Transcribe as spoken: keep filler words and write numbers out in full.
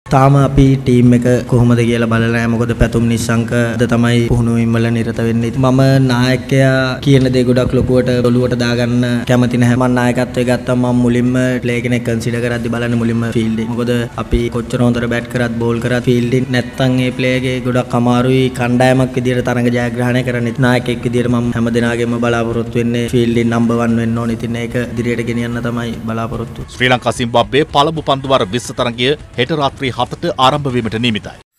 තාම අපි ටීම් එක කොහොමද කියලා බලලා නැහැ. මොකද පැතුම් නිස්සංකද තමයි පුහුණුවීම් වල නිරත වෙන්නේ. මම නායකයා කියන දේ ගොඩක් ලොකුවට ඔලුවට දාගන්න කැමති නැහැ. මම නායකත්වයේ ගත්තම මම මුලින්ම ප්ලේ කෙනෙක් කන්සිඩර් කරද්දි බලන්නේ මුලින්ම ෆීල්ඩින්. මොකද අපි කොච්චර හොඳට බැට් කරත් බෝල් කරත් ෆීල්ඩින් නැත්තම් ඒ ප්ලේ එකේ ගොඩක් අමාරුයි. කණ්ඩායමක් විදියට තරඟ ජයග්‍රහණය කරන්න නායකයෙක් විදියට මම හැම දිනාගෙම බලාපොරොත්තු වෙන්නේ ෆීල්ඩින් නම්බර් වන් වෙන්න ඕනේ. ඉතින් ඒක ඉදිරියට ගෙනියන්න තමයි බලාපොරොත්තු. ශ්‍රී ලංකා සිම්බාබ්වේ පළමු පන්දුවාර විස්ස තරගය හෙට රාත්‍රී හතට ආරම්භ වීමට නියමිතයි.